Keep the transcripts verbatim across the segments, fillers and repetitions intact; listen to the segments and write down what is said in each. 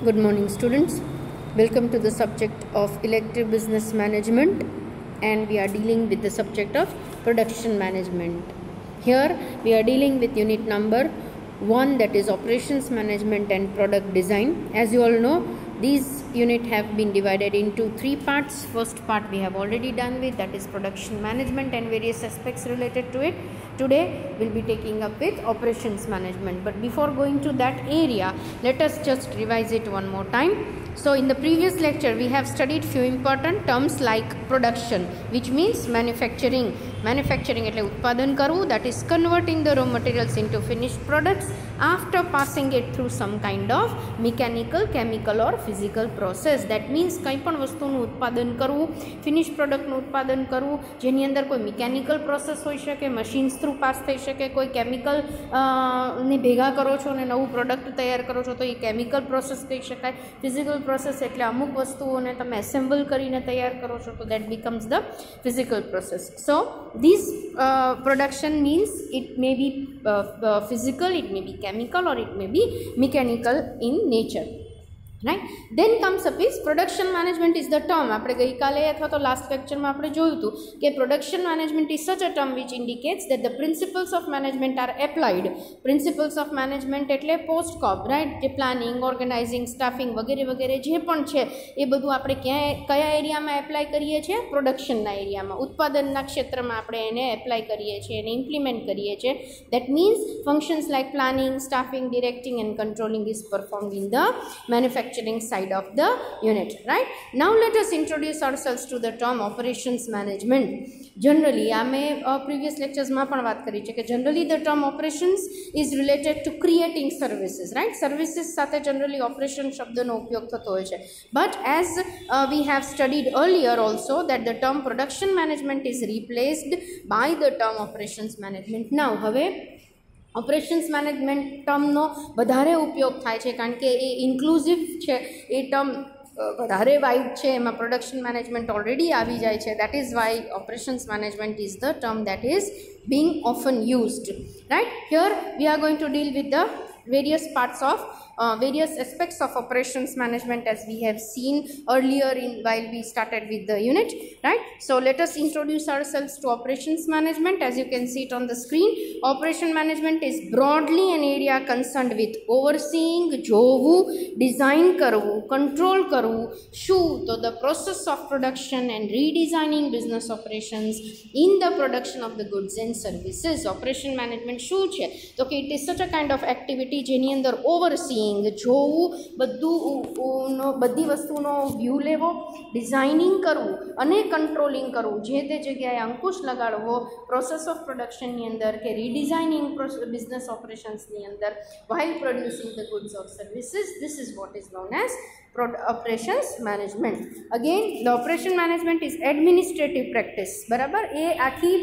Good morning, students. Welcome to the subject of elective business management, and we are dealing with the subject of production management. Here we are dealing with unit number one, that is operations management and product design. As you all know, these unit have been divided into three parts. First part we have already done with, that is production management and various aspects related to it. Today we'll be taking up with operations management, but before going to that area, let us just revise it one more time. So in the previous lecture we have studied few important terms like production, which means manufacturing. Manufacturing એટલે ઉત્પાદન કરવું, that is converting the raw materials into finished products after passing it through some kind of mechanical, chemical or physical process. That means કંઈ પણ વસ્તુનું ઉત્પાદન કરવું, finished productનું ઉત્પાદન કરવું, જેની અંદર કોઈ mechanical process હોઈ શકે, machines through pass થઈ શકે, કોઈ chemical ને ભેગા કરો છો અને નવું પ્રોડક્ટ તૈયાર કરો છો તો એ chemical process કહી શકાય. physical process એટલે અમુક વસ્તુઓને તમે assemble કરીને તૈયાર કરો છો તો that becomes the physical process. So this uh, production means it may be uh, uh, physical, it may be chemical or it may be mechanical in nature. Right? Then comes up is production management is the term. આપણે ગઈકાલે અથવા તો last લેક્ચરમાં આપણે જોયું હતું કે production management is such a term which indicates that the principles of management are applied. Principles of management એટલે post cob, right? જે પ્લાનિંગ, ઓર્ગેનાઇઝિંગ, સ્ટાફિંગ વગેરે વગેરે જે પણ છે એ બધું આપણે ક્યાં કયા એરિયામાં એપ્લાય કરીએ છીએ? પ્રોડક્શનના એરિયામાં, ઉત્પાદનના ક્ષેત્રમાં આપણે એને એપ્લાય કરીએ છીએ, એને ઇમ્પ્લિમેન્ટ કરીએ છીએ. That means functions like planning, staffing, directing and controlling is performed in the manufacturing side of the unit. Right? Now let us introduce ourselves to the term operations management. Generally, I may uh, previous lectures માં પણ વાત કરી છે કે generally the term operations is related to creating services. Right? Services સાથે generally operation શબ્દનો ઉપયોગ થતો હોય છે. But as uh, we have studied earlier also that the term production management is replaced by the term operations management. Now હવે operations management ટર્મનો વધારે ઉપયોગ થાય છે કારણ કે એ ઇન્ક્લુઝિવ છે, એ ટર્મ વધારે વાઇડ છે, એમાં પ્રોડક્શન મેનેજમેન્ટ ઓલરેડી આવી જાય છે. That is why operations management is the term that is being often used. Right? Here we are going to deal with the various parts of uh, various aspects of operations management as we have seen earlier in while we started with the unit. Right? So let us introduce ourselves to operations management. As you can see it on the screen, operation management is broadly an area concerned with overseeing, જોવું, design કરવું, control કરવું, શું તો the process of production and redesigning business operations in the production of the goods and services. Operation management શું છે તો કે it is such a kind of activity જેની અંદર overseeing, જોવું, બધું બધી વસ્તુનો વ્યૂ લેવો, ડિઝાઇનિંગ કરવું અને કંટ્રોલિંગ કરવું, જે તે જગ્યાએ અંકુશ લગાડવો પ્રોસેસ ઓફ પ્રોડક્શનની અંદર કે રીડિઝાઇનિંગ બિઝનેસ ઓપરેશન્સની અંદર while producing the goods or services. This is what is known as operations management. Again, the operation management is administrative practice. બરાબર? એ આખી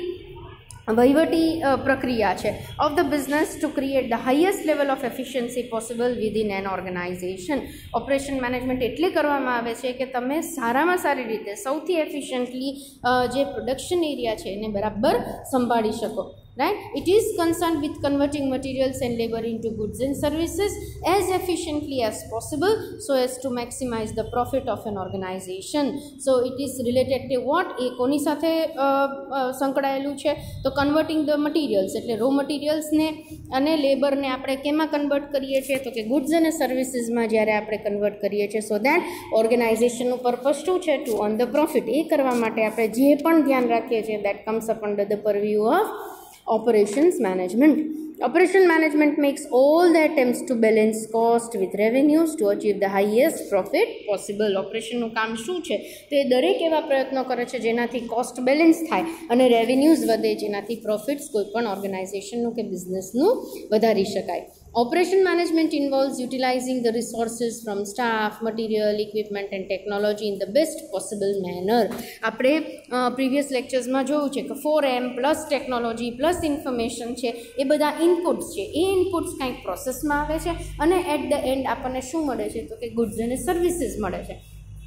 વહીવટી પ્રક્રિયા છે of the business to create the highest level of efficiency possible within an organization. Operation management એટલે કરવામાં આવે છે કે તમે સારામાં સારી રીતે સૌથી એફિશિયન્ટલી જે પ્રોડક્શન એરિયા છે એને બરાબર સંભાળી શકો. Right? It is concerned with converting materials and labor into goods and services as efficiently as possible so as to maximize the profit of an organization. So it is related to what? એ કોની સાથે સંકળાયેલું છે તો converting the materials એટલે raw મટીરિયલ્સને અને લેબરને આપણે કેમાં કન્વર્ટ કરીએ છીએ તો કે ગુડ્સ અને સર્વિસીસમાં જ્યારે આપણે કન્વર્ટ કરીએ છીએ સો દેટ ઓર્ગેનાઇઝેશનનું પર્પઝ શું છે? To earn the profit. એ કરવા માટે આપણે જે પણ ધ્યાન રાખીએ છીએ that comes up under the purview of operations management. Operation management makes all the attempts to balance cost with revenues to achieve the highest profit possible. ઓપરેશનનું કામ શું છે તો એ દરેક એવા પ્રયત્નો કરે છે જેનાથી કોસ્ટ બેલેન્સ થાય અને રેવન્યુઝ વધે, જેનાથી પ્રોફિટ્સ કોઈ પણ ઓર્ગેનાઇઝેશનનું કે બિઝનેસનું વધારી શકાય. Operation management involves utilizing the resources from staff, material, equipment and technology in the best possible manner. આપણે પ્રીવિયસ લેક્ચર્સમાં જોયું છે કે four M plus technology plus information છે એ બધા ઇનપુટ્સ છે. એ ઇનપુટ્સ કંઈક પ્રોસેસમાં આવે છે અને એટ ધ એન્ડ આપણને શું મળે છે તો કે ગુડ્સ અને સર્વિસીસ મળે છે.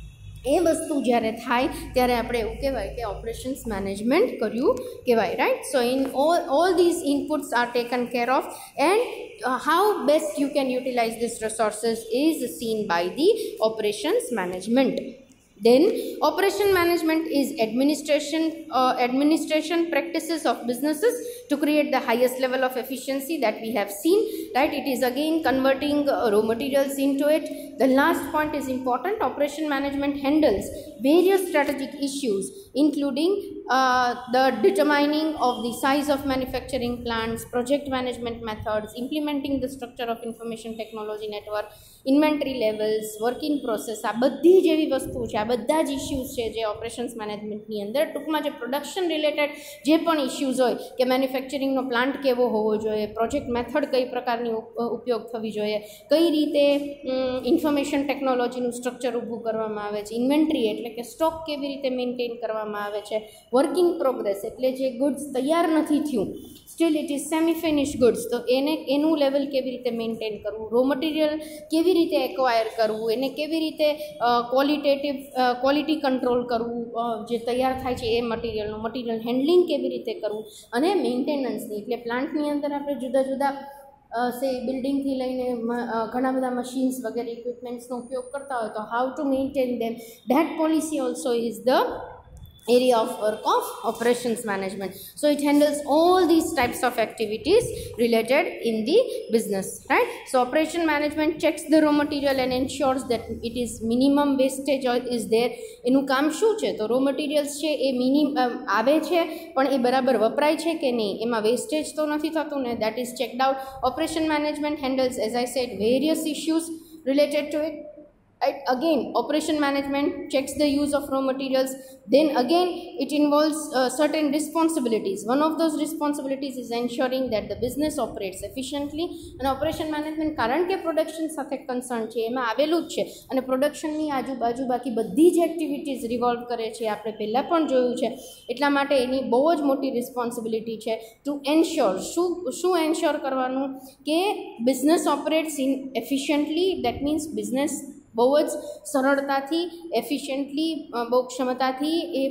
એ વસ્તુ જ્યારે થાય ત્યારે આપણે એવું કહેવાય કે ઓપરેશન્સ મેનેજમેન્ટ કર્યું કહેવાય, right. So in all all these inputs are taken care of and how best you can utilize this resources is seen by the operations management. Then operation management is administration uh, administration practices of businesses to create the highest level of efficiency that we have seen, right. It is again converting uh, raw materials into it. The last point is important. Operation management handles various strategic issues including uh, the determining of the size of manufacturing plants, project management methods, implementing the structure of information technology network, inventory levels, work in process. આ બધી જેવી વસ્તુ છે, આ બધા જ issues છે જે ઓપરેશન્સ મેનેજમેન્ટની અંદર ટૂંકમાં જે પ્રોડક્શન રિલેટેડ જે પણ ઇશ્યુઝ હોય કે મેન્યુફેક્ચરિંગનો પ્લાન્ટ કેવો હોવો જોઈએ, પ્રોજેક્ટ મેથડ કઈ પ્રકારની ઉપયોગ થવી જોઈએ, કઈ રીતે ઇન્ફોર્મેશન ટેકનોલોજીનું સ્ટ્રક્ચર ઊભું કરવામાં આવે છે, ઇન્વેન્ટરી એટલે કે સ્ટોક કેવી રીતે મેન્ટેન કરવામાં આવે છે, વર્કિંગ પ્રોગ્રેસ એટલે જે ગુડ્સ તૈયાર નથી થયું, still it is semi finish goods, તો એને એનું લેવલ કેવી રીતે મેન્ટેન કરવું, રો મટીરિયલ કેવી રીતે એક્વાયર કરવું, એને કેવી રીતે ક્વોલિટેટિવ ક્વોલિટી કંટ્રોલ કરવું, જે તૈયાર થાય છે એ મટીરિયલનું મટીરિયલ હેન્ડલિંગ કેવી રીતે કરવું, અને મેન્ટેનન્સની એટલે પ્લાન્ટની અંદર આપણે જુદા જુદા સે બિલ્ડિંગથી લઈને ઘણા બધા મશીન્સ વગેરે ઇક્વિપમેન્ટ્સનો ઉપયોગ કરતા હોય તો how to maintain them, that policy also is the area of work of operations management. So it handles all these types of activities related in the business, right. So operation management checks the raw material and ensures that it is minimum wastage is there. એનું કામ શું છે તો raw materials છે એ મિનિમ આવે છે પણ એ બરાબર વપરાય છે કે નહીં, એમાં વેસ્ટેજ તો નથી થતું ને, that is checked out. Operation management handles, as I said, various issues related to it. Right? Again, operation management checks the use of raw materials. Then again, it involves uh, certain responsibilities. One of those responsibilities is ensuring that the business operates efficiently. And operation management કારણ કે production સાથે concern છે એમાં આવેલું જ છે, અને પ્રોડક્શનની આજુબાજુ બાકી બધી જ એક્ટિવિટીઝ રિવોલ્વ કરે છે, આપણે પહેલાં પણ જોયું છે. એટલા માટે એની બહુ જ મોટી રિસ્પોન્સિબિલિટી છે ટુ એન્શ્યોર, શું શું એન્શ્યોર કરવાનું કે business operates in efficiently. That means business બહુ જ સરળતાથી, એફિશિયન્ટલી, બહુ ક્ષમતાથી એ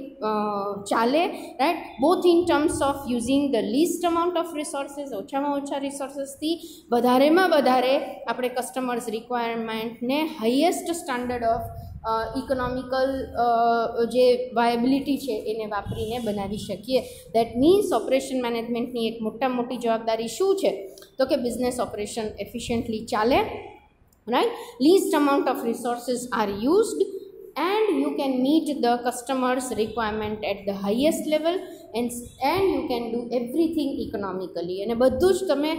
ચાલે, right. Both in terms of using the least amount of resources, ઓછામાં ઓછા રિસોર્સિસથી વધારેમાં વધારે આપણે કસ્ટમર્સ રિક્વાયરમેન્ટને હાઈએસ્ટ સ્ટાન્ડર્ડ ઓફ ઇકોનોમિકલ જે વાયબિલિટી છે એને વાપરીને બનાવી શકીએ. દેટ મીન્સ ઓપરેશન મેનેજમેન્ટની એક મોટા મોટી જવાબદારી શું છે તો કે બિઝનેસ ઓપરેશન એફિશિયન્ટલી ચાલે, right. Least amount of resources are used and you can meet the customer's requirement at the highest level and and you can do everything economically. અને બધું જ તમે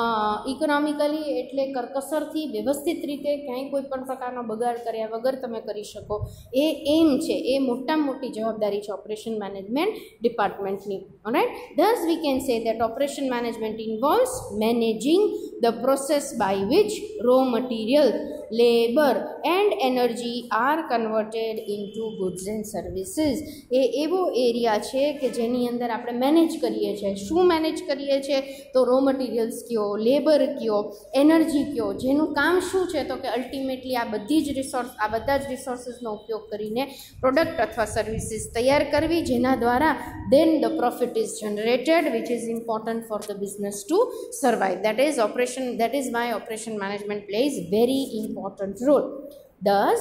ઇકોનોમિકલી એટલે કરકસરથી વ્યવસ્થિત રીતે ક્યાંય કોઈ પણ પ્રકારનો બગાડ કર્યા વગર તમે કરી શકો, એ એમ છે, એ મોટામાં મોટી જવાબદારી છે ઓપરેશન મેનેજમેન્ટ ડિપાર્ટમેન્ટની. Right. Thus we can say that operation management involves managing the process by which raw material, labor and energy are converted into goods and services. એ એવો એરિયા છે કે જેની અંદર આપણે મેનેજ કરીએ છીએ. શું મેનેજ કરીએ છીએ તો રો મટીરિયલ્સ કયો, લેબર કયો, એનર્જી કયો, જેનું કામ શું છે તો કે અલ્ટિમેટલી આ બધી જ રિસોર્સ આ બધા જ રિસોર્સિસનો ઉપયોગ કરીને પ્રોડક્ટ અથવા સર્વિસીસ તૈયાર કરવી, જેના દ્વારા then the profit is generated which is important for the business to survive. That is operation that is why operation management plays very important role. Thus,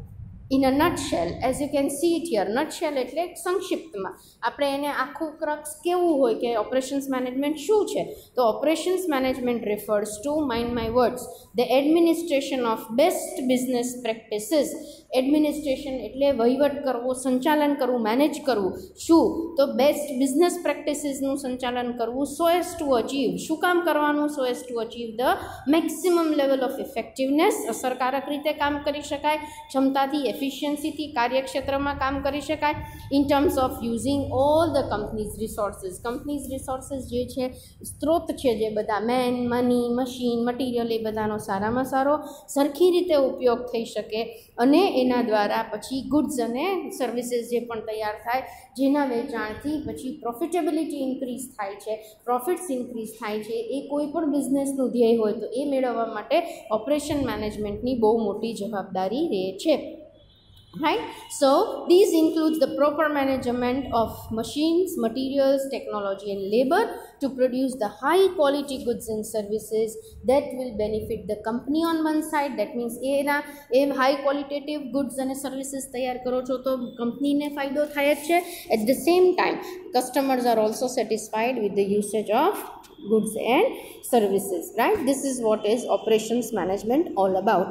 in a nutshell, as you can see it here, nutshell એટલે સંક્ષિપ્તમાં આપણે એને આખું crux કેવું હોય કે operations management શું છે તો operations management refers to, mind my words, the administration of best business practices. Administration એટલે વહીવટ કરવો, સંચાલન કરવું, મેનેજ કરવું. શું તો બેસ્ટ બિઝનેસ પ્રેક્ટિસીસનું સંચાલન કરવું સો એઝ ટુ અચીવ, શું કામ કરવાનું so as to achieve the maximum level of effectiveness, અસરકારક રીતે કામ કરી શકાય, ક્ષમતાથી, એફિશિયન્સીથી કાર્યક્ષેત્રમાં કામ કરી શકાય. In terms of using all the company's resources, company's resources જે છે સ્ત્રોત છે, જે બધા મેન, મની, મશીન, મટીરિયલ, એ બધાનો સારામાં સારો સરખી રીતે ઉપયોગ થઈ શકે અને એના દ્વારા પછી ગુડ્સ અને સર્વિસીસ જે પણ તૈયાર થાય જેના વેચાણથી પછી પ્રોફિટેબિલિટી ઇન્ક્રીઝ થાય છે, પ્રોફિટ્સ ઇન્ક્રીઝ થાય છે, એ કોઈ પણ બિઝનેસનું ધ્યેય હોય તો એ મેળવવા માટે ઓપરેશન મેનેજમેન્ટની બહુ મોટી જવાબદારી રહે છે. right? So these includes the proper management of machines, materials, technology and labor to produce the high quality goods and services that will benefit the company on one side. That means એના એ high qualitative goods and services તૈયાર કરો છો તો કંપનીને ફાયદો થાય જ છે. At the same time customers are also satisfied with the usage of goods and services, right? This is what is operations management all about.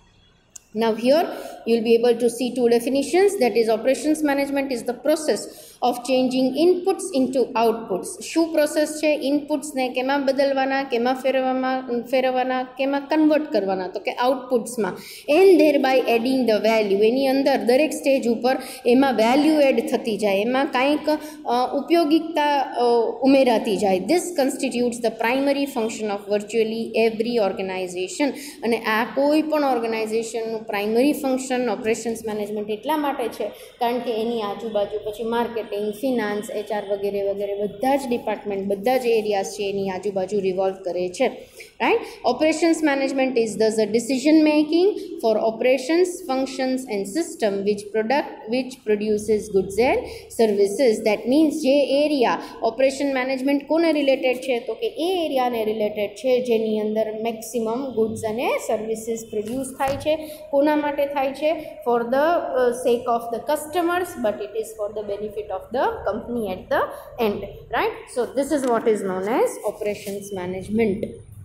Now here you will be able to see two definitions, that is operations management is the process of changing inputs into outputs. શું process છે? ઇનપુટ્સને કેમાં બદલવાના, કેમાં ફેરવવાના ફેરવવાના કેમાં convert કરવાના, તો કે આઉટપુટ્સમાં. And thereby adding the value, એની અંદર દરેક સ્ટેજ ઉપર એમાં વેલ્યુ એડ થતી જાય, એમાં કાંઈક ઉપયોગિકતા ઉમેરાતી જાય. This constitutes the primary function of virtually every organization. અને આ કોઈ પણ ઓર્ગેનાઇઝેશનનું પ્રાઇમરી ફંક્શન ઓપરેશન્સ મેનેજમેન્ટ એટલા માટે છે કારણ કે એની આજુબાજુ પછી માર્કેટિંગ, ફિનાન્સ, એચઆર વગેરે વગેરે બધા જ ડિપાર્ટમેન્ટ, બધા જ એરિયાઝ છે એની આજુબાજુ રિવોલ્વ કરે છે, right. Operations management is thus a decision making for operations, functions and system which product which produces goods and services. That means જે એરિયા ઓપરેશન મેનેજમેન્ટ કોને રિલેટેડ છે, તો કે એ એરિયાને રિલેટેડ છે જેની અંદર મેક્સિમમ ગુડ્સ અને સર્વિસીસ પ્રોડ્યુસ થાય છે. કોના માટે થાય છે? For the sake of the customers, but it is for the benefit of the company at the and, right. So this is what is known as operations management.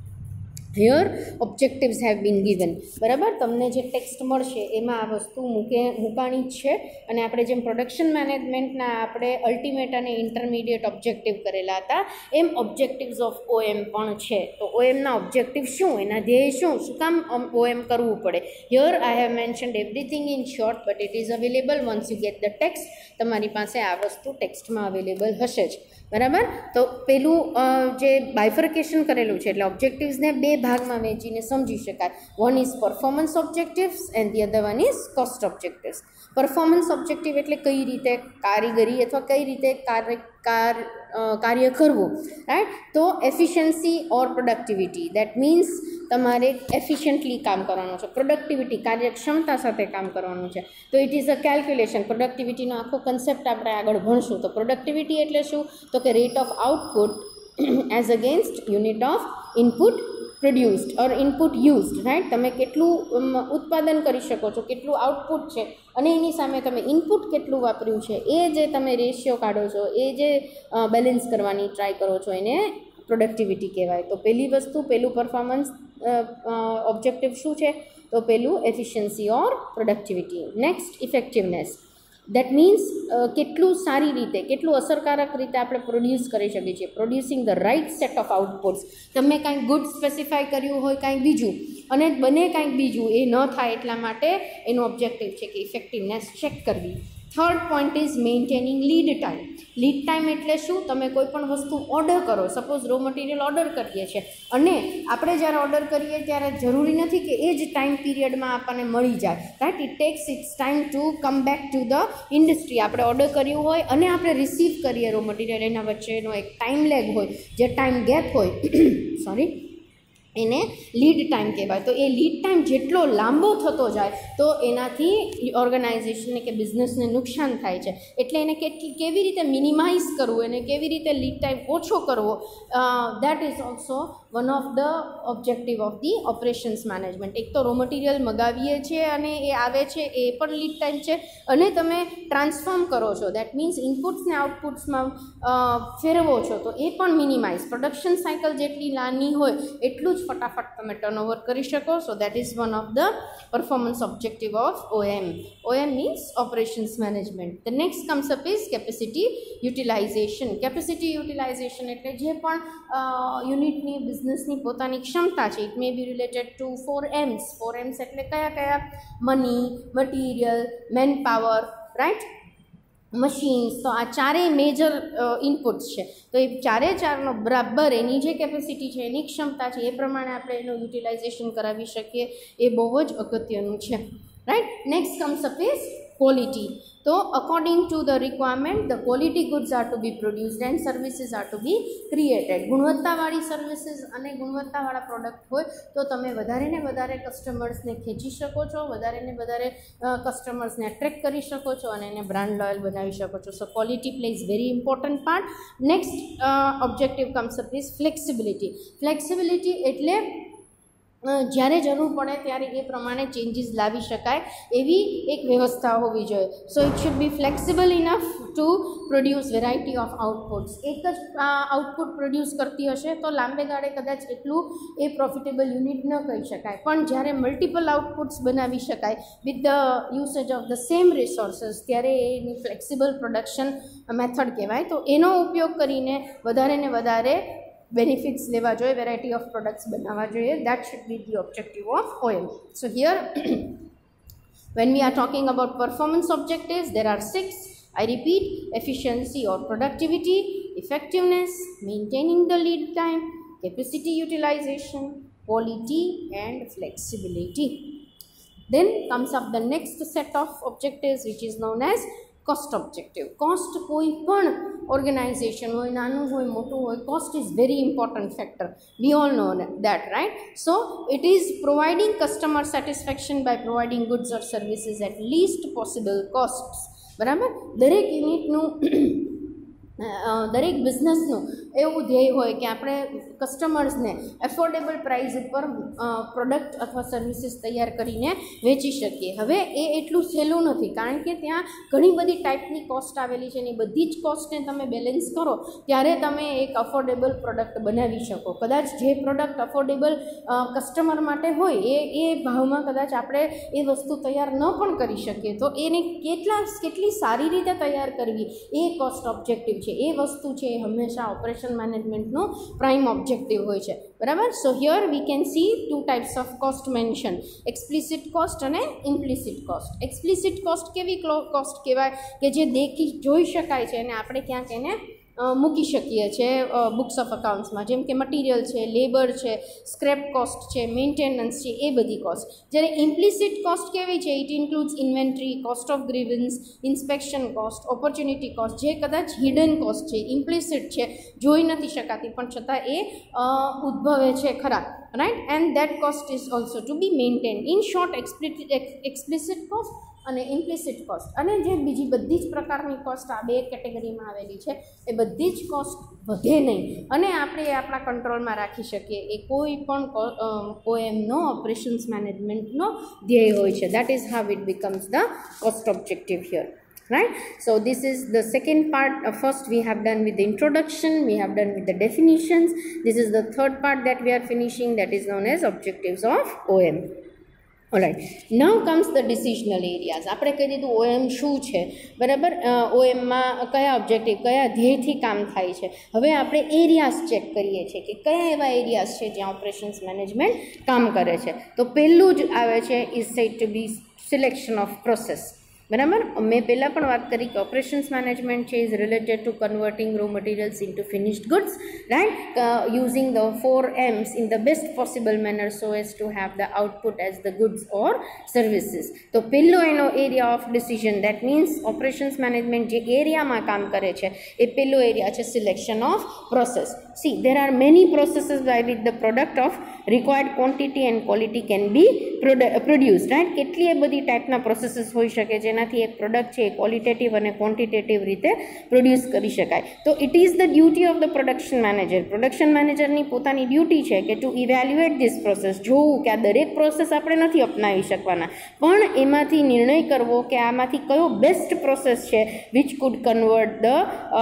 Here objectives have been given. બરાબર, તમને જે text મળશે એમાં આ વસ્તુ મૂકે મૂકાણી જ છે. અને આપણે જેમ પ્રોડક્શન મેનેજમેન્ટના આપણે અલ્ટિમેટ અને ઇન્ટરમીડિયેટ ઓબ્જેક્ટિવ કરેલા હતા એમ ઓબ્જેક્ટિવ્સ ઓફ ઓએમ પણ છે. તો ઓએમના ઓબ્જેક્ટિવ શું, એના ધ્યેય શું, શું કામ ઓએમ કરવું પડે? Here I have mentioned everything in short, but it is available once you get the text. તમારી પાસે આ વસ્તુ ટેક્સ્ટમાં અવેલેબલ હશે જ. બરાબર, તો પેલું જે બાયફર્કેશન કરેલું છે એટલે ઓબ્જેક્ટિવ્સને બે ભાગમાં વહેંચીને સમજી શકાય. One is performance objectives and the other one is cost objectives. Performance objective એટલે કઈ રીતે કારીગરી અથવા કઈ રીતે કાર્ય કાર કાર્ય કરવું, રાઈટ. તો efficiency or productivity, that means તમારે એફિશિયન્ટલી કામ કરવાનું છે. પ્રોડક્ટિવિટી કાર્યક્ષમતા સાથે કામ કરવાનું છે. તો ઇટ ઇઝ અ કેલ્ક્યુલેશન. પ્રોડક્ટિવિટીનો આખો કન્સેપ્ટ આપણે આગળ ભણશું. તો પ્રોડક્ટિવિટી એટલે શું, તો કે rate of output as against unit of input produced or input used, right. તમે કેટલું ઉત્પાદન કરી શકો છો, કેટલું આઉટપુટ છે અને એની સામે તમે ઇનપુટ કેટલું વાપર્યું છે, એ જે તમે રેશિયો કાઢો છો, એ જે બેલેન્સ કરવાની ટ્રાય કરો છો, એને પ્રોડક્ટિવિટી કહેવાય. તો પહેલી વસ્તુ, પહેલું પરફોર્મન્સ ઓબ્જેક્ટિવ શું છે, તો પહેલું efficiency or productivity. Next effectiveness. That means કેટલું સારી રીતે, કેટલું અસરકારક રીતે આપણે પ્રોડ્યુસ કરી શકીએ છીએ. Producing the right set of outputs. તમે કાંઈક ગુડ સ્પેસિફાય કર્યું હોય કાંઈક બીજું અને બને કાંઈક બીજું, એ ન થાય એટલા માટે એનો ઓબ્જેક્ટિવ છે કે ઇફેક્ટિવનેસ ચેક કરવી. Third point is maintaining lead time. Lead time એટલે શું, તમે કોઈ પણ વસ્તુ ઓર્ડર કરો, સપોઝ રો મટીરિયલ ઓર્ડર કરીએ છીએ અને આપણે જ્યારે ઓર્ડર કરીએ ત્યારે જરૂરી નથી કે એ જ ટાઈમ પીરિયડમાં આપણને મળી જાય, right. It takes its time to come back to the industry. આપણે ઓર્ડર કર્યું હોય અને આપણે રિસીવ કરીએ રો મટીરિયલ, એના વચ્ચેનો એક ટાઈમ લેગ હોય, જે ટાઈમ ગેપ હોય સોરી એને લીડ ટાઈમ કહેવાય. તો એ લીડ ટાઈમ જેટલો લાંબો થતો જાય તો એનાથી ઓર્ગેનાઇઝેશનને કે બિઝનેસને નુકસાન થાય છે. એટલે એને કેટલી કેવી રીતે મિનિમાઇઝ કરવું, એને કેવી રીતે લીડ ટાઈમ ઓછો કરવો, that is also one of the objective of the operations management. એક તો રો મટીરિયલ મગાવીએ છીએ અને એ આવે છે, એ પણ લીડ ટાઈમ છે. અને તમે ટ્રાન્સફોર્મ કરો છો, દેટ મીન્સ ઇનપુટ્સને આઉટપુટ્સમાં ફેરવો છો, તો એ પણ મિનિમાઇઝ. પ્રોડક્શન સાયકલ જેટલી નાની હોય એટલું જ ફટાફટ તમે ટર્નઓવર કરી શકો. So that is one of the performance objective of OM. OM means operations management. The next comes up is capacity utilization. Capacity utilization એટલે જે પણ યુનિટની બિઝનેસની પોતાની ક્ષમતા છે. It may be related to four Ms. Four Ms એટલે કયા કયા? Money, material, manpower, right, machines. તો આ ચારેય મેજર ઇનપુટ્સ છે. તો એ ચારે ચારનો બરાબર એની જે કેપેસિટી છે, એની ક્ષમતા છે, એ પ્રમાણે આપણે એનું યુટિલાઇઝેશન કરાવી શકીએ. એ બહુ જ અગત્યનું છે, right. Next comes up is quality. So according to the requirement, the quality goods are to be produced and services are to be created. ગુણવત્તાવાળી સર્વિસીસ અને ગુણવત્તાવાળા પ્રોડક્ટ હોય તો તમે વધારે ને વધારે કસ્ટમર્સને ખેંચી શકો છો, વધારે ને વધારે કસ્ટમર્સને એટ્રેક્ટ કરી શકો છો અને એને બ્રાન્ડ લોયલ બનાવી શકો છો. So quality plays very important part. Next objective comes up is flexibility. Flexibility એટલે જ્યારે જરૂર પડે ત્યારે એ પ્રમાણે ચેન્જીસ લાવી શકાય એવી એક વ્યવસ્થા હોવી જોઈએ. So it should be flexible enough to produce variety of outputs. એક જ આઉટપુટ પ્રોડ્યુસ કરતી હશે તો લાંબે ગાળે કદાચ એટલું એ પ્રોફિટેબલ યુનિટ ન કહી શકાય, પણ જ્યારે મલ્ટિપલ આઉટપુટ્સ બનાવી શકાય with the usage of the same resources ત્યારે એની ફ્લેક્સિબલ પ્રોડક્શન મેથડ કહેવાય. તો એનો ઉપયોગ કરીને વધારે ને વધારે benefits લેવા જોઈએ, variety of products બનાવવા જોઈએ. That should be the objective of O M. So here when we are talking about performance objectives, there are six. I repeat: efficiency or productivity, effectiveness, maintaining the lead time, capacity utilization, quality and flexibility. Then comes up the next set of objectives, which is known as cost objective. Cost કોઈ પણ organization હોય, નાનું હોય મોટું હોય, cost is very important factor. We all know that, right? So it is providing customer satisfaction by providing goods or services at least possible costs. બરાબર? દરેક યુનિટનું દરેક બિઝનેસનું એવું ધ્યેય હોય કે આપણે કસ્ટમર્સને એફોર્ડેબલ પ્રાઇસ ઉપર પ્રોડક્ટ અથવા સર્વિસીસ તૈયાર કરીને વેચી શકીએ. હવે એ એટલું સહેલું નથી, કારણ કે ત્યાં ઘણી બધી ટાઈપની કોસ્ટ આવેલી છે અને બધી જ કોસ્ટને તમે બેલેન્સ કરો ત્યારે તમે એક અફોર્ડેબલ પ્રોડક્ટ બનાવી શકો. કદાચ જે પ્રોડક્ટ અફોર્ડેબલ કસ્ટમર માટે હોય એ એ ભાવમાં કદાચ આપણે એ વસ્તુ તૈયાર ન પણ કરી શકીએ, તો એને કેટલા કેટલી સારી રીતે તૈયાર કરવી એ કોસ્ટ ઓબ્જેક્ટિવ છે. એ વસ્તુ છે એ હંમેશા ઓપરેશન મેનેજમેન્ટનો પ્રાઇમ ઓબ્જેક્ટિવ હોય છે. બરાબર? So here we can see two types of cost mention: explicit cost અને ઇમ્પ્લિસિટ કોસ્ટ. એક્સપ્લિસિટ કોસ્ટ કેવી કોસ્ટ કહેવાય કે જે દેખી જોઈ શકાય છે અને આપણે ક્યાંક એને મૂકી શકીએ છીએ બુક્સ ઓફ અકાઉન્ટ્સમાં, જેમ કે મટીરિયલ છે, લેબર છે, સ્ક્રેપ કોસ્ટ છે, મેન્ટેનન્સ છે, એ બધી કોસ્ટ. જ્યારે ઇમ્પ્લિસિટ કોસ્ટ કેવી છે? It includes inventory, cost of grievance, inspection cost, opportunity cost, જે કદાચ હિડન કોસ્ટ છે, ઇમ્પ્લિસિટ છે, જોઈ નથી શકાતી પણ છતાં એ ઉદ્ભવે છે ખરા, right? And that cost is also to be maintain. In short, explicit cost અને ઇમ્પ્લિસિટ કોસ્ટ અને જે બીજી બધી જ પ્રકારની કોસ્ટ આ બે કેટેગરીમાં આવેલી છે એ બધી જ કોસ્ટ વધે નહીં અને આપણે એ આપણા કંટ્રોલમાં રાખી શકીએ એ કોઈ પણ ઓએમનો ઓપરેશન્સ મેનેજમેન્ટનો ધ્યેય હોય છે. That is how it becomes the cost objective here, right? So this is the second part. Uh, first we have done with the introduction, we have done with the definitions. This is the third part that we are finishing, that is known as objectives of O M. Alright, now comes the decisional areas. આપણે કહી દીધું O M શું છે, બરાબર? O M માં કયા objective, કયા ધ્યેયથી કામ થાય છે. હવે આપણે એરિયાઝ ચેક કરીએ છીએ કે કયા એવા એરિયાઝ છે જ્યાં ઓપરેશન્સ મેનેજમેન્ટ કામ કરે છે. તો પહેલું જ આવે છે is said to be selection of process. બરાબર? મેં પહેલાં પણ વાત કરી કે ઓપરેશન્સ મેનેજમેન્ટ છે is related to converting raw materials into finished goods, right? Using the four Ms in the best possible manner so as to have the output as the goods or services. તો પહેલો એનો area of decision, that means operations management જે એરિયામાં કામ કરે છે એ પહેલો એરિયા છે selection of process. See, there are many processes by with the product of required quantity and quality can be produce, right? કેટલી એ બધી ટાઈપના પ્રોસેસીસ હોઈ શકે જેનાથી એક પ્રોડક્ટ છે એ ક્વોલિટેટિવ અને ક્વોન્ટિટેટિવ રીતે પ્રોડ્યુસ કરી શકાય. તો it is the duty of the production manager. Production મેનેજરની પોતાની ડ્યુટી છે કે ટુ ઇવેલ્યુએટ ધીસ પ્રોસેસ, જોવું કે આ દરેક પ્રોસેસ આપણે નથી અપનાવી શકવાના, પણ એમાંથી નિર્ણય કરવો કે આમાંથી કયો બેસ્ટ પ્રોસેસ છે which could convert the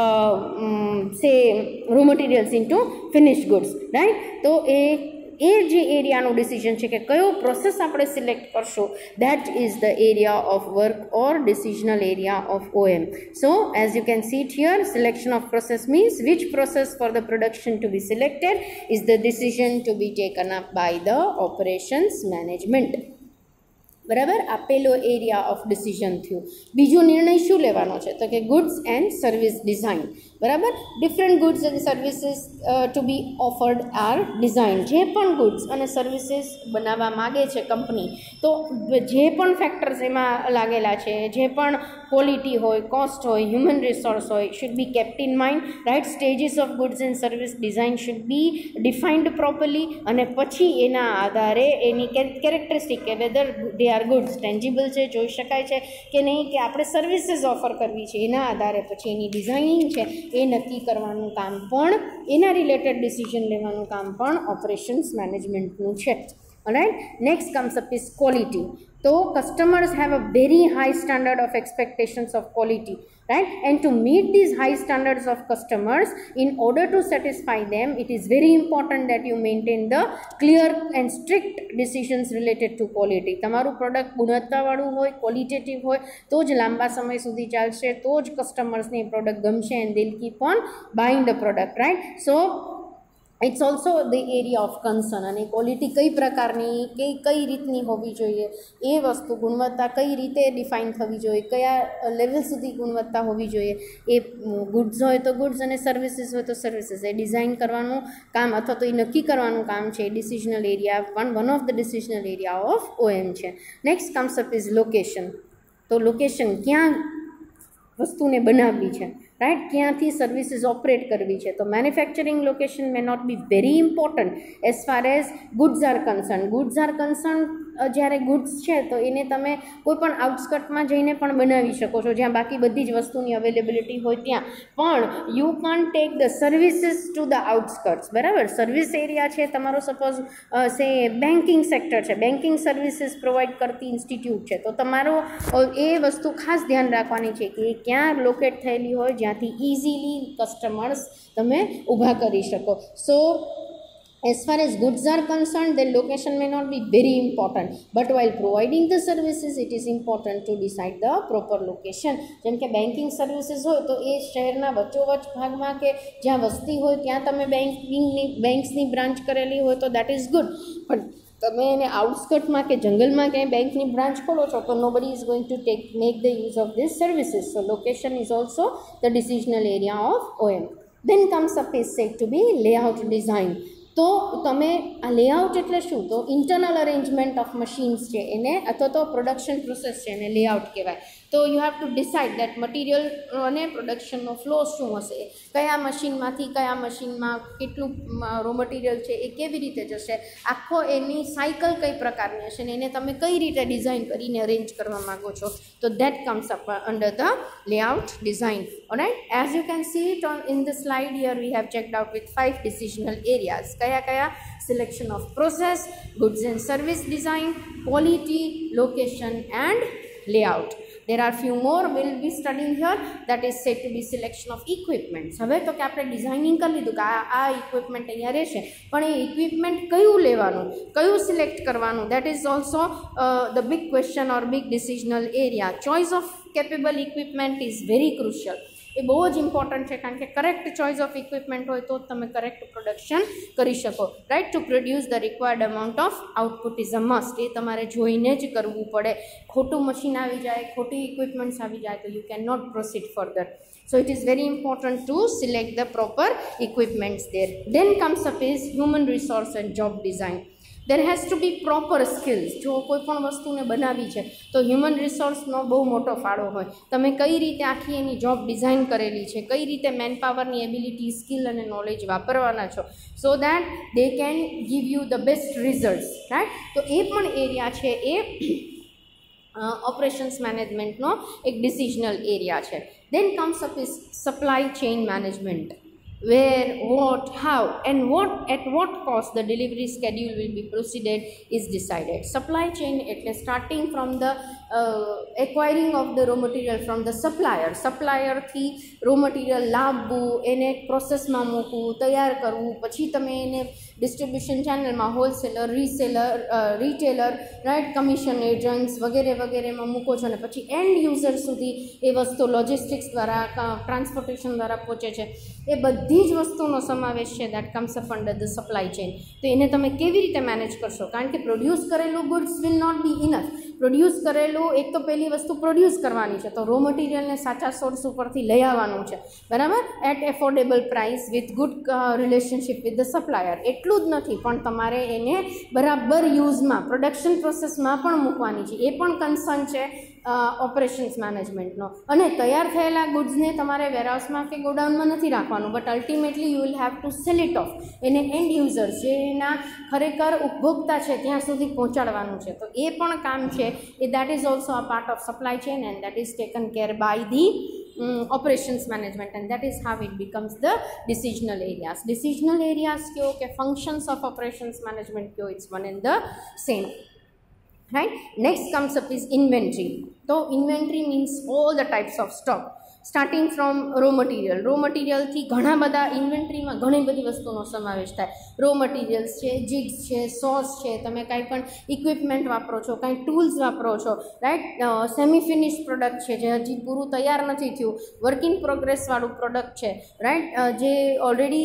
say raw materials into finished goods, right? તો એ એ જે એરિયાનું ડિસિઝન છે કે કયો પ્રોસેસ આપણે સિલેક્ટ કરશો, that is the area of work or decisional area of O M. So as you can see it here, selection of process means which process for the production to be selected is the decision to be taken up by the operations management. બરાબર, આ પેલો area of decision થયું. બીજો નિર્ણય શું લેવાનો છે તો કે ગુડ્સ એન્ડ સર્વિસ ડિઝાઇન. બરાબર, different goods and services to be offered are design. જે પણ ગુડ્સ અને સર્વિસીસ બનાવવા માગે છે કંપની, તો જે પણ ફેક્ટર્સ એમાં લાગેલા છે, જે પણ ક્વોલિટી હોય, કોસ્ટ હોય, હ્યુમન રિસોર્સ હોય, should be kept in mind. Right, stages of goods and service design should be defined properly. અને પછી એના આધારે એની કેરેક્ટરિસ્ટિક કે whether they are goods tangible છે, જોઈ શકાય છે કે નહીં, કે આપણે સર્વિસીસ ઓફર કરવી છે, એના આધારે પછી એની ડિઝાઇનિંગ છે એ નક્કી કરવાનું કામ પણ, એના રિલેટેડ ડિસિઝન લેવાનું કામ પણ ઓપરેશન્સ મેનેજમેન્ટનું છે. Right, next comes up is quality. તો customers have a very high standard of expectations of quality, right? And to meet these high standards of customers, in order to satisfy them, it is very important that you maintain the clear and strict decisions related to quality. તમારું product ગુણવત્તાવાળું હોય, qualitative હોય, તો જ લાંબા સમય સુધી ચાલશે, તો જ કસ્ટમર્સને એ પ્રોડક્ટ ગમશે and they'll keep on buying the product. Right, so it's also the area of concern. અને ક્વોલિટી કઈ પ્રકારની, કઈ કઈ રીતની હોવી જોઈએ, એ વસ્તુ, ગુણવત્તા કઈ રીતે ડિફાઇન થવી જોઈએ, કયા લેવલ સુધી ગુણવત્તા હોવી જોઈએ, એ ગુડ્સ હોય તો ગુડ્સ અને સર્વિસીસ હોય તો સર્વિસીસ, એ ડિઝાઇન કરવાનું કામ અથવા તો એ નક્કી કરવાનું કામ છે. Decisional area one one of the decisional area of OM છે. Next comes up is location. તો લોકેશન, ક્યાં વસ્તુને બનાવવી છે, રાઇટ, ક્યાંથી સર્વિસીસ ઓપરેટ કરવી છે. તો manufacturing location may not be very important as far as goods are concern. Goods are concern જ્યારે ગુડ્સ છે તો એને તમે કોઈ પણ આઉટસ્કર્ટમાં જઈને પણ બનાવી શકો છો, જ્યાં બાકી બધી જ વસ્તુની અવેલેબિલિટી હોય ત્યાં. પણ you can't take the services to the outskirts. બરાબર, સર્વિસ એરિયા છે તમારો, સપોઝ સે બેન્કિંગ સેક્ટર છે, બેન્કિંગ સર્વિસીસ પ્રોવાઈડ કરતી ઇન્સ્ટિટ્યૂટ છે, તો તમારો એ વસ્તુ ખાસ ધ્યાન રાખવાની છે કે એ ક્યાં લોકેટ થયેલી હોય, જ્યાંથી ઇઝીલી કસ્ટમર્સ તમે ઊભા કરી શકો. સો as far as goods are concerned, the location may not be very important, but while providing the services, it is important to decide the proper location. જેમ કે બેન્કિંગ સર્વિસીસ હોય તો એ શહેરના વચ્ચોવચ્ચ ભાગમાં કે જ્યાં વસ્તી હોય ત્યાં તમે બેન્કિંગની બેન્ક્સની બ્રાન્ચ કરેલી હોય તો દેટ ઇઝ ગુડ. પણ તમે એને આઉટસ્કર્ટમાં કે જંગલમાં ક્યાંય બેંકની બ્રાન્ચ ખોલો છો તો nobody is going to take make the use of this services. So location is also the decisional area of OM. Then comes up is said to be layout design. તો તમે આ લેઆઉટ એટલે શું, તો internal arrangement of machines છે એને, અથવા તો પ્રોડક્શન પ્રોસેસ છે એને લેઆઉટ કહેવાય. તો you have to decide that material અને પ્રોડક્શનનો ફ્લો શું હશે, કયા મશીનમાંથી કયા મશીનમાં કેટલું રો મટીરિયલ છે એ કેવી રીતે જશે, આખો એની સાયકલ કઈ પ્રકારની હશે ને એને તમે કઈ રીતે ડિઝાઇન કરીને અરેન્જ કરવા માગો છો. તો that comes up under the layout design. Alright, as you can see it on in the slide here we have checked out with five decisional areas. કયા કયા? Selection of process, goods and service design, quality, location and layout. There are few more we will be studying here, that is said to be selection of equipments. હવે તો કે આપણે designing કરી લીધું કે આ આ ઇક્વિપમેન્ટ અહીંયા રહેશે, પણ એ ઇક્વિપમેન્ટ કયું લેવાનું, કયું સિલેક્ટ કરવાનું, that is also the big question or big decisional area. Choice of capable equipment is very crucial. એ બહુ જ ઇમ્પોર્ટન્ટ છે, કારણ કે કરેક્ટ ચોઇસ ઓફ ઇક્વિપમેન્ટ હોય તો તમે કરેક્ટ પ્રોડક્શન કરી શકો. Right, to produce the required amount of output is a must. એ તમારે જોઈને જ કરવું પડે. ખોટું મશીન આવી જાય, ખોટી ઇક્વિપમેન્ટ્સ આવી જાય તો you can not proceed further. So it is very important to select the proper equipments there. Then comes up is human resource and job design. There has to be proper skills. જો કોઈ પણ વસ્તુને બનાવી છે તો human રિસોર્સનો બહુ મોટો ફાળો હોય. તમે કઈ રીતે આખી એની જોબ ડિઝાઇન કરેલી છે, કઈ રીતે મેનપાવરની એબિલિટી, સ્કિલ અને નોલેજ વાપરવાના છો, so that they can give you the best results. Right, તો એ પણ એરિયા છે એ ઓપરેશન્સ મેનેજમેન્ટનો એક ડિસિઝનલ એરિયા છે. Then comes up is supply chain management. Where, what, how and what at what cost the delivery schedule will be proceeded is decided. Supply chain એટલે starting from the uh, acquiring of the raw material from the supplier. supplier થી raw material લાવવું, એને પ્રોસેસમાં મૂકવું, તૈયાર કરવું, પછી તમે એને ડિસ્ટ્રીબ્યુશન ચેનલમાં wholesaler, reseller, retailer, right, commission agents વગેરે વગેરેમાં મૂકો છો અને પછી એન્ડ યુઝર સુધી એ વસ્તુ લોજિસ્ટિક્સ દ્વારા, ટ્રાન્સપોર્ટેશન દ્વારા પહોંચે છે. એ બધી જ વસ્તુનો સમાવેશ છે that comes up under the supply chain. તો એને તમે કેવી રીતે મેનેજ કરશો, કારણ કે પ્રોડ્યુસ કરેલું goods will not be enough. Produce કરેલું એક તો પહેલી વસ્તુ પ્રોડ્યુસ કરવાની છે, તો રો મટીરિયલને સાચા સોર્સ ઉપરથી લઈ આવવાનું છે, બરાબર, at affordable price with good relationship with the supplier. એટલું જ નથી પણ તમારે એને બરાબર યુઝમાં પ્રોડક્શન પ્રોસેસમાં પણ મૂકવાની છે, એ પણ કન્સર્ન છે ઓપરેશન્સ મેનેજમેન્ટનો. અને તૈયાર થયેલા ગુડ્સને તમારે વેરહાઉસમાં કે ગોડાઉનમાં નથી રાખવાનું, but ultimately you will have to sell it off, એને એન્ડ યુઝર જે એના ખરેખર ઉપભોક્તા છે ત્યાં સુધી પહોંચાડવાનું છે. તો એ પણ કામ છે, એ that is also a part of supply chain and that is taken care by the operations management, and that is how it becomes the decisional areas. Decisional areas kyo ke functions of operations management kyo, it's one and the same, right? Next comes up is inventory. So inventory means all the types of stock starting from raw material. raw material થી ઘણા બધા ઇન્વેન્ટરીમાં ઘણી બધી વસ્તુનો સમાવેશ થાય. Row materials છે, jigs છે, સોસ છે, તમે કાંઈ પણ ઇક્વિપમેન્ટ વાપરો છો, કાંઈ ટૂલ્સ વાપરો છો, રાઈટ, સેમી ફિનિશ પ્રોડક્ટ છે જે હજી પૂરું તૈયાર નથી થયું, વર્ક ઇન પ્રોગ્રેસવાળું પ્રોડક્ટ છે, રાઈટ, જે ઓલરેડી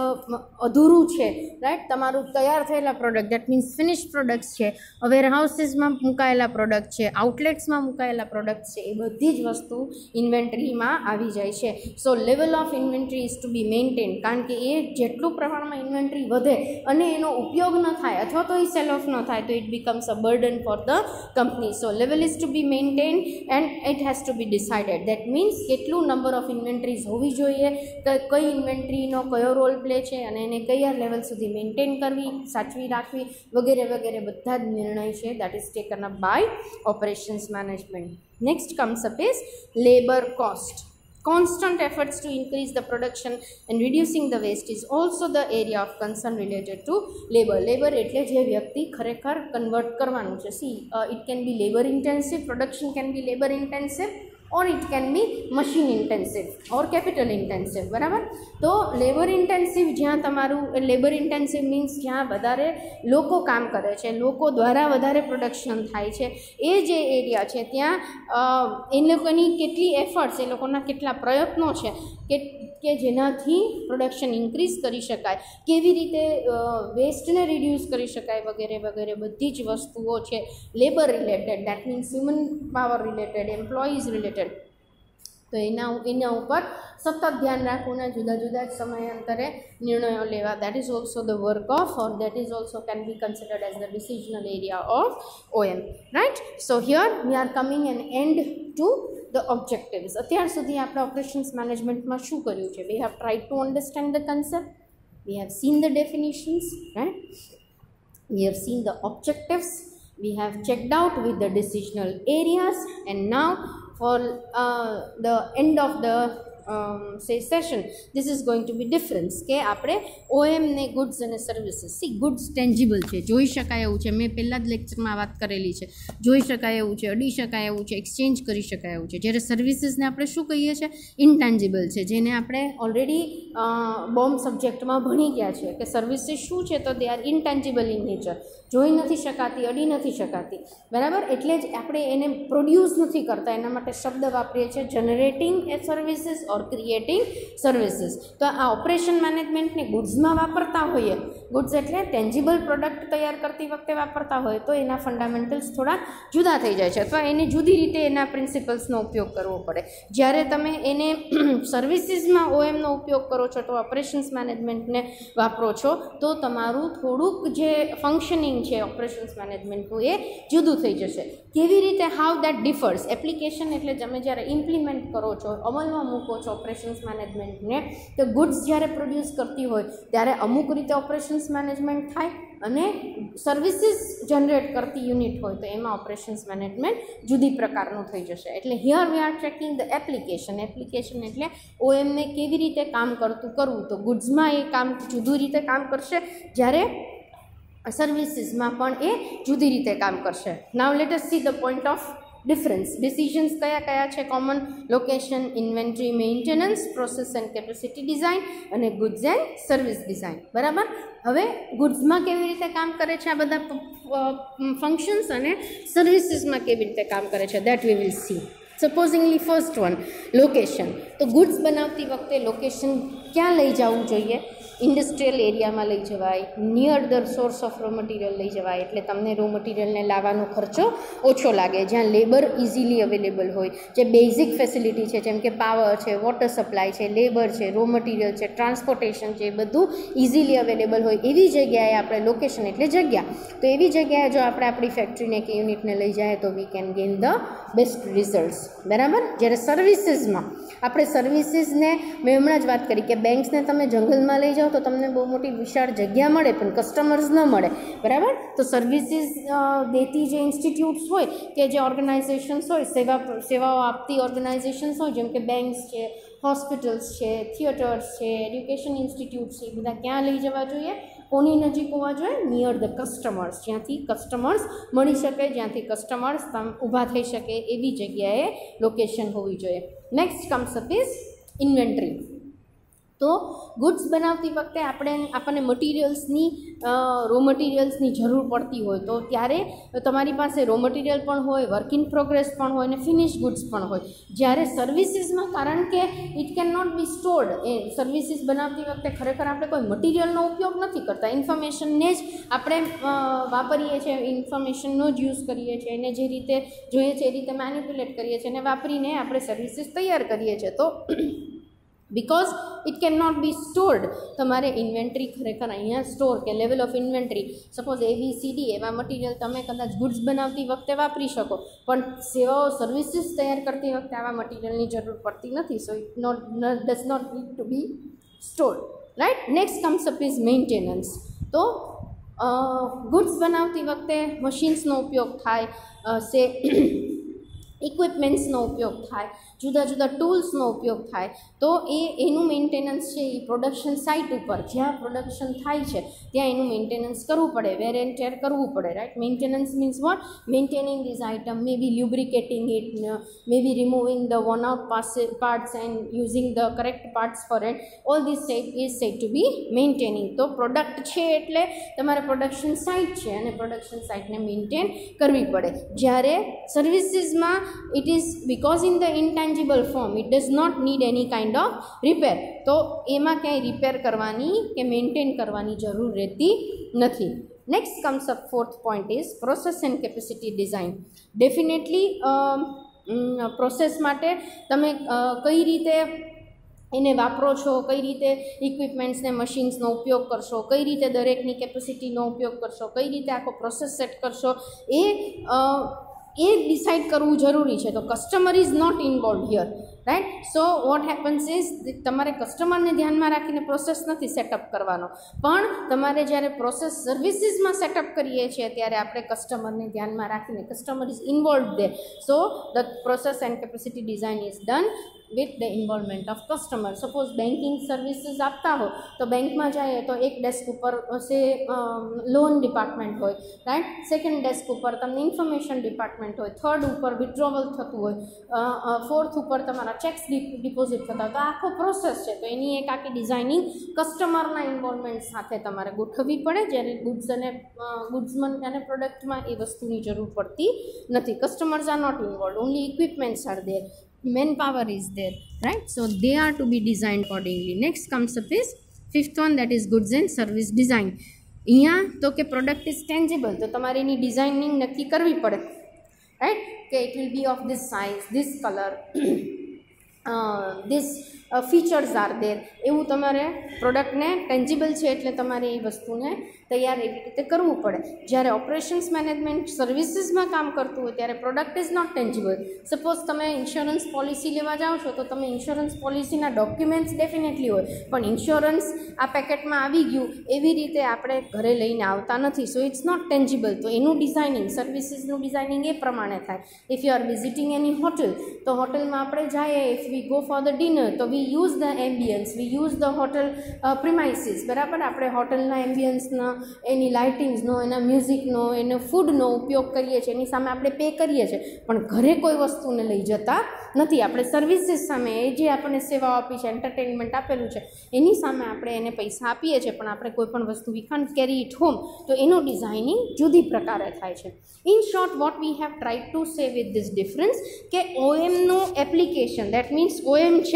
અધૂરું છે, રાઈટ, તમારું તૈયાર થયેલા product that means finish products છે, વેરહાઉસીસમાં મુકાયેલા પ્રોડક્ટ છે, આઉટલેટ્સમાં મુકાયેલા પ્રોડક્ટ છે, એ બધી જ વસ્તુ ઇન્વેન્ટરીમાં આવી જાય છે. So level of inventory is to be maintain, કારણ કે એ જેટલું પ્રમાણમાં ઇન્વેન્ટરી વધે અને એનો ઉપયોગ ન થાય અથવા તો એ સેલ ઓફ ન થાય તો it becomes a burden for the company. So level is to be maintain and it has to be decided. That means કેટલું નંબર ઓફ ઇન્વેન્ટરીઝ હોવી જોઈએ, કઈ ઇન્વેન્ટરીનો કયો રોલ પ્લે છે અને એને કયા લેવલ સુધી મેન્ટેન કરવી, સાચવી રાખવી વગેરે વગેરે બધા જ નિર્ણય છે that is taken up by operations management. Next comes up is labor cost. Constant efforts to increase the production and reducing the waste is also the area of concern related to labor. Labor એટલે જે વ્યક્તિ ખરેખર convert કરવાનું છે. See, uh, it can be labor intensive, production can be labor intensive or it can be machine intensive or capital intensive, બરાબર. તો labour intensive જ્યાં તમારું લેબર ઇન્ટેન્સિવ મીન્સ જ્યાં વધારે લોકો કામ કરે છે, લોકો દ્વારા વધારે પ્રોડક્શન થાય છે, એ જે એરિયા છે ત્યાં એ લોકોની કેટલી એફર્ટ્સ, એ લોકોના કેટલા પ્રયત્નો છે કે કે જેનાથી પ્રોડક્શન ઇન્ક્રીઝ કરી શકાય, કેવી રીતે વેસ્ટને રિડ્યુસ કરી શકાય વગેરે વગેરે બધી જ વસ્તુઓ છે labour related, that means human power related, employees related. તો એના એના ઉપર સતત ધ્યાન રાખવું ને જુદા જુદા જ સમયાંતરે નિર્ણયો લેવા, that is also the work of or that is also can be considered as the decisional area of O M, right. So here we are coming an end to the objectives. અત્યાર સુધી આપણે ઓપરેશન્સ મેનેજમેન્ટમાં શું કર્યું છે? We have tried to understand the concept, we have seen the definitions, right, we have seen the objectives, we have checked out with the decisional areas, and now for uh, the end of the um, say session this is going to be difference કે આપણે O M ને goods અને services. See goods tangible છે, જોઈ શકાય એવું છે, મેં પહેલાં જ લેક્ચરમાં વાત કરેલી છે, જોઈ શકાય એવું છે, અડી શકાય એવું છે, એક્સચેન્જ કરી શકાય એવું છે. જ્યારે સર્વિસીસને આપણે શું કહીએ છીએ? ઇન્ટેન્જિબલ છે, જેને આપણે ઓલરેડી બોમ્બ સબ્જેક્ટમાં ભણી ગયા છે કે સર્વિસીસ શું છે, તો they are intangible in nature, જોઈ નથી શકાતી, અડી નથી શકાતી, બરાબર. એટલે જ આપણે એને પ્રોડ્યુસ નથી કરતા, એના માટે શબ્દ વાપરીએ છીએ જનરેટિંગ એ સર્વિસીસ ઓર ક્રિએટિંગ સર્વિસીસ. તો આ ઓપરેશન મેનેજમેન્ટને ગુડ્સમાં વાપરતા હોઈએ, ગુડ્સ એટલે ટેન્જિબલ પ્રોડક્ટ તૈયાર કરતી વખતે વાપરતા હોય તો એના ફંડામેન્ટલ્સ થોડા જુદા થઈ જાય છે અથવા એને જુદી રીતે એના પ્રિન્સિપલ્સનો ઉપયોગ કરવો પડે. જ્યારે તમે એને સર્વિસીસમાં O M નો ઉપયોગ કરો છો તો ઓપરેશન્સ મેનેજમેન્ટને વાપરો છો તો તમારું થોડુંક જે ફંક્શનિંગ છે ઓપરેશન્સ મેનેજમેન્ટનું એ જુદું થઈ જશે. કેવી રીતે? How that differs. એપ્લિકેશન એટલે તમે જ્યારે ઇમ્પ્લિમેન્ટ કરો છો, અમલમાં મૂકો છો ઓપરેશન્સ મેનેજમેન્ટને, તો ગુડ્સ જ્યારે પ્રોડ્યુસ કરતી હોય ત્યારે અમુક રીતે ઓપરેશન્સ મેનેજમેન્ટ થાય અને સર્વિસીસ જનરેટ કરતી યુનિટ હોય તો એમાં ઓપરેશન્સ મેનેજમેન્ટ જુદી પ્રકારનું થઈ જશે. એટલે here we are checking the application. Application એટલે O M ને કેવી રીતે કામ કરતું કરવું. તો ગુડ્સમાં એ કામ જુદું રીતે કામ કરશે, જ્યારે સર્વિસીસમાં પણ એ જુદી રીતે કામ કરશે. Now let us see the point of difference. Decisions કયા કયા છે? Common, location, inventory maintenance, process and capacity design અને ગુડ્સ એન્ડ સર્વિસ ડિઝાઇન, બરાબર. હવે ગુડ્સમાં કેવી રીતે કામ કરે છે આ બધા ફંક્શન્સ અને સર્વિસીસમાં કેવી રીતે કામ કરે છે that we will see. Supposingly first one, location. તો ગુડ્સ બનાવતી વખતે લોકેશન ક્યાં લઈ જવું જોઈએ? ઇન્ડસ્ટ્રીયલ એરિયામાં લઈ જવાય, near the source of raw material લઈ જવાય, એટલે તમને રો મટીરિયલને લાવવાનો ખર્ચો ઓછો લાગે, જ્યાં લેબર ઇઝીલી અવેલેબલ હોય, જે બેઝિક ફેસિલિટી છે જેમ કે પાવર છે, વોટર સપ્લાય છે, લેબર છે, રો મટીરિયલ છે, ટ્રાન્સપોર્ટેશન છે, એ બધું ઇઝીલી અવેલેબલ હોય એવી જગ્યાએ આપણે લોકેશન એટલે જગ્યા, તો એવી જગ્યાએ જો આપણે આપણી ફેક્ટરીને કે યુનિટને લઈ જાય તો we can gain the best results, બરાબર. જ્યારે સર્વિસીસમાં આપણે સર્વિસીસને મેં હમણાં જ વાત કરી કે બેંક્સને તમે જંગલમાં લઈ જાઓ તો તમને બહુ મોટી વિશાળ જગ્યા મળે પણ કસ્ટમર્સ ન મળે, બરાબર. તો સર્વિસીસ દેતી જે ઇન્સ્ટિટ્યૂટ્સ હોય કે જે ઓર્ગેનાઇઝેશન્સ હોય, સેવા સેવાઓ આપતી ઓર્ગેનાઇઝેશન્સ હોય જેમ કે બેંક્સ છે, હોસ્પિટલ્સ છે, થિયેટર્સ છે, એડ્યુકેશન ઇન્સ્ટિટ્યૂટ્સ છે, એ બધા ક્યાં લઈ જવા જોઈએ? કોની નજીક હોવા જોઈએ? નિયર ધ કસ્ટમર્સ, જ્યાંથી કસ્ટમર્સ મળી શકે, જ્યાંથી કસ્ટમર્સ ઊભા થઈ શકે એવી જગ્યાએ લોકેશન હોવી જોઈએ. Next comes up is inventory. તો ગુડ્સ બનાવતી વખતે આપણે આપણને મટીરિયલ્સની રો મટીરિયલ્સની જરૂર પડતી હોય તો ત્યારે તમારી પાસે રો મટીરિયલ પણ હોય, વર્ક ઇન પ્રોગ્રેસ પણ હોય અને ફિનિશ ગુડ્સ પણ હોય. જ્યારે સર્વિસીસમાં કારણ કે it can not be stored, એ સર્વિસીસ બનાવતી વખતે ખરેખર આપણે કોઈ મટીરિયલનો ઉપયોગ નથી કરતા, ઇન્ફોર્મેશનને જ આપણે વાપરીએ છીએ, ઇન્ફોર્મેશનનો જ યુઝ કરીએ છીએ, એને જે રીતે જોઈએ છે એ રીતે મેનિપ્યુલેટ કરીએ છીએ અને વાપરીને આપણે સર્વિસીસ તૈયાર કરીએ છીએ. તો because it can not be stored, તમારે ઇન્વેન્ટરી ખરેખર અહીંયા સ્ટોર કે level of inventory, suppose A B C D એવા મટીરિયલ તમે કદાચ ગુડ્સ બનાવતી વખતે વાપરી શકો પણ સેવાઓ સર્વિસીસ તૈયાર કરતી વખતે આવા મટીરિયલની જરૂર પડતી નથી. So it not does not need to be stored, right. Next comes up is maintenance. તો ગુડ્સ બનાવતી વખતે મશીન્સનો ઉપયોગ થાય, સે ઇક્વિપમેન્ટ્સનો ઉપયોગ થાય, જુદા જુદા ટૂલ્સનો ઉપયોગ થાય, તો એ એનું મેન્ટેનન્સ છે એ પ્રોડક્શન સાઇટ ઉપર જ્યાં પ્રોડક્શન થાય છે ત્યાં એનું મેન્ટેનન્સ કરવું પડે, વેર એન્ડ ટેર કરવું પડે, right. Maintenance means what? Maintaining this item, may be lubricating it, may be removing the worn out parts and using the correct parts for at, all this set is set to be maintaining. તો product છે એટલે તમારે production site છે અને production સાઇટને maintain કરવી પડે. જ્યારે સર્વિસીસમાં it is because in the intangible form it does not need any kind of repair, તો એમાં ક્યાંય રિપેર કરવાની કે મેન્ટેન કરવાની જરૂર રહેતી નથી. Next comes up fourth point is process and capacity design. Definitely process માટે તમે કઈ રીતે એને વાપરો છો, કઈ રીતે ઇક્વિપમેન્ટ્સને મશીન્સનો ઉપયોગ કરશો, કઈ રીતે દરેકની કેપેસિટીનો ઉપયોગ કરશો, કઈ રીતે આખો પ્રોસેસ સેટ કરશો, એ એ ડિસાઇડ કરવું જરૂરી છે. તો customer is not involve here, right. So what happens is તમારે કસ્ટમરને ધ્યાનમાં રાખીને પ્રોસેસ નથી સેટઅપ કરવાનો, પણ તમારે જ્યારે પ્રોસેસ સર્વિસીસમાં સેટઅપ કરીએ છીએ ત્યારે આપણે કસ્ટમરને ધ્યાનમાં રાખીને, customer is involve they, so the process and capacity design is done with the involvement of customer. Suppose banking services આપતા હો તો બેંકમાં જઈએ તો એક ડેસ્ક ઉપર સે લોન ડિપાર્ટમેન્ટ હોય, રાઈટ. સેકન્ડ ડેસ્ક ઉપર તમને ઇન્ફોર્મેશન ડિપાર્ટમેન્ટ હોય, થર્ડ ઉપર વિથડ્રોવલ થતું હોય, ફોર્થ ઉપર તમારા ચેક્સ ડિપોઝિટ થતા હોય. તો આખો પ્રોસેસ છે, તો એની એક આખી ડિઝાઇનિંગ કસ્ટમરના ઇન્વોલ્વમેન્ટ સાથે તમારે ગોઠવવી પડે, જ્યારે ગુડ્સ અને ગુડ્સમાં અને પ્રોડક્ટમાં એ વસ્તુની જરૂર પડતી નથી. Customers are not involve, only equipments are there, manpower is there, right. So they are to be designed accordingly. Next comes up is fifth one, that is goods and service design. અહીંયા તો કે product is tangible, તો તમારે એની designing નક્કી કરવી પડે, right, કે it will be of this size, this colour, this features are there, એવું તમારે પ્રોડક્ટને ટેન્જિબલ છે એટલે તમારે એ વસ્તુને તૈયાર એવી રીતે કરવું પડે. જ્યારે ઓપરેશન્સ મેનેજમેન્ટ સર્વિસીસમાં કામ કરતું હોય ત્યારે product is not tangible. Suppose તમે ઇન્સ્યોરન્સ પોલિસી લેવા જાઓ છો તો તમે ઇન્સ્યોરન્સ પોલિસીના ડોક્યુમેન્ટ્સ ડેફિનેટલી હોય, પણ ઇન્સ્યોરન્સ આ પેકેટમાં આવી ગયું એવી રીતે આપણે ઘરે લઈને આવતા નથી. So it's not tangible. તો એનું ડિઝાઇનિંગ, સર્વિસીસનું ડિઝાઇનિંગ એ પ્રમાણે થાય. If you are visiting any hotel, તો હોટલમાં આપણે જઈએ, if we go for the dinner, તો we use the ambience, we use the hotel premises, બરાબર. આપણે હોટલના એમ્બિયન્સના, એની લાઇટિંગ્સનો, એના મ્યુઝિકનો, એનો ફૂડનો ઉપયોગ કરીએ છીએ, એની સામે આપણે પે કરીએ છીએ, પણ ઘરે કોઈ વસ્તુને લઈ જતા નથી. આપણે સર્વિસીસ સામે, એ જે આપણને સેવાઓ આપી છે, એન્ટરટેનમેન્ટ આપેલું છે, એની સામે આપણે એને પૈસા આપીએ છીએ, પણ આપણે કોઈ પણ વસ્તુ we can't carry it home, તો એનું ડિઝાઇનિંગ જુદી પ્રકારે થાય છે. In short, what we have tried to say with this difference, કે ઓએમનું એપ્લિકેશન, દેટ મીન્સ ઓએમ છે, ઓપરેશન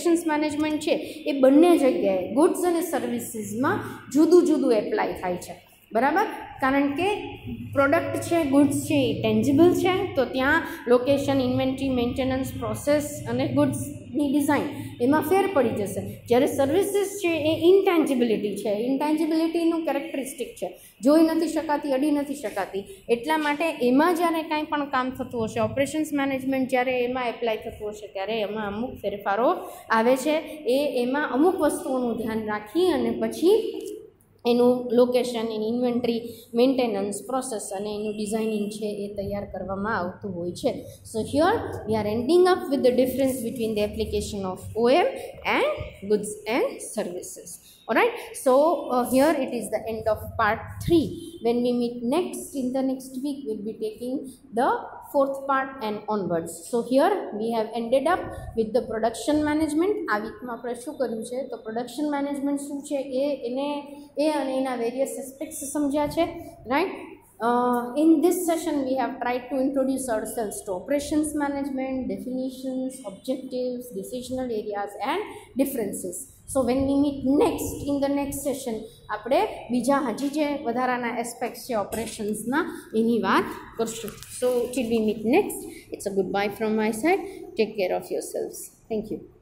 ઓપરેશન્સ મેનેજમેન્ટ છે એ બંને જગ્યાએ ગુડ્સ અને સર્વિસીસમાં જુદું જુદું એપ્લાય થાય છે, બરાબર. કારણ કે પ્રોડક્ટ છે, ગુડ્સ છે એ ટેન્જિબલ છે, તો ત્યાં લોકેશન, ઇન્વેન્ટરી, મેન્ટેનન્સ, પ્રોસેસ અને ગુડ્સની ડિઝાઇન એમાં ફેર પડી જશે. જ્યારે સર્વિસીસ છે એ ઇનટેન્જિબિલિટી છે, ઇનટેન્જિબિલિટીનું કેરેક્ટરિસ્ટિક છે, જોઈ નથી શકાતી, અડી નથી શકાતી. એટલા માટે એમાં જ્યારે કાંઈ પણ કામ થતું હશે, ઓપરેશન્સ મેનેજમેન્ટ જ્યારે એમાં એપ્લાય થતું હશે ત્યારે એમાં અમુક ફેરફારો આવે છે. એ એમાં અમુક વસ્તુઓનું ધ્યાન રાખી અને પછી એનું લોકેશન, એની ઇન્વેન્ટરી, મેન્ટેનન્સ, પ્રોસેસ અને એનું ડિઝાઇનિંગ છે એ તૈયાર કરવામાં આવતું હોય છે. So here we are ending up with the difference between the application of O M and goods and services. Alright, so uh, here it is the end of part three. When we meet next, in the next week, we'll be taking the fourth part and onwards. So here we have ended up with the production management. આ વીકમાં આપણે શું કર્યું છે તો production management શું છે એ એને એ અને એના વેરિયસ એસ્પેક્ટ્સ સમજ્યા છે, right. Uh, in this session we have tried to introduce ourselves to operations management, definitions, objectives, decisional areas and differences. So when we meet next in the next session આપણે બીજા હજી જે વધારાના aspects છે ઓપરેશન્સના એની વાત કરશું. So till we meet next, it's a goodbye from my side. Take care of yourselves. Thank you.